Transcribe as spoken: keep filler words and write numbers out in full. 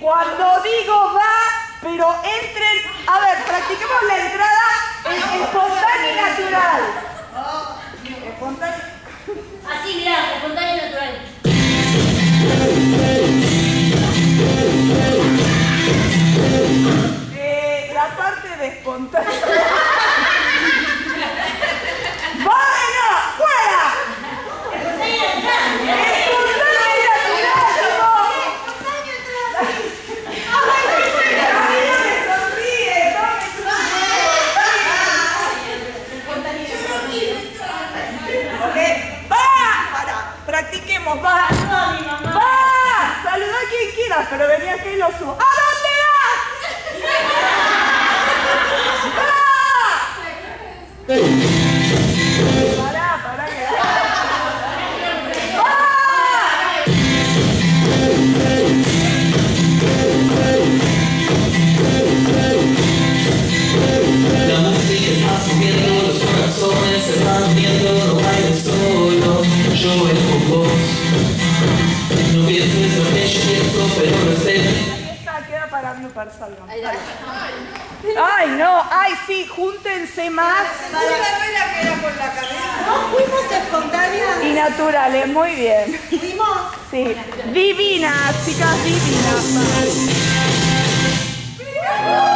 Cuando digo va, pero entren... A ver, practiquemos la entrada en espontáneo y natural. Espontáneo. Así, mirá, espontáneo y natural. Eh, la parte de espontáneo. ¡Bueno! ¡Fuera! Espontáneo y natural. ¡Espontáneo y natural! ¡Ay, no me sonríe! ¡No me sonríe! ¿Ok? ¡Va! Para, practiquemos, va. ¡Va! Saluda a quien quieras, pero venía acá y lo subo. ¿A dónde vas? ¡Va! Pará, pará que... ¡Va! La música está subiendo, los corazones se van viendo, no bailes solo, yo voy con vos. No pienses lo que yo pienso, pero respeto. Esta queda para blooper, salgan. Ay, no, ay, sí, júntense más. ¿Una carrera que era por la cabeza? ¿No fuimos espontáneas? Y naturales, muy bien. ¿Fuimos? Sí, divinas, chicas, divinas.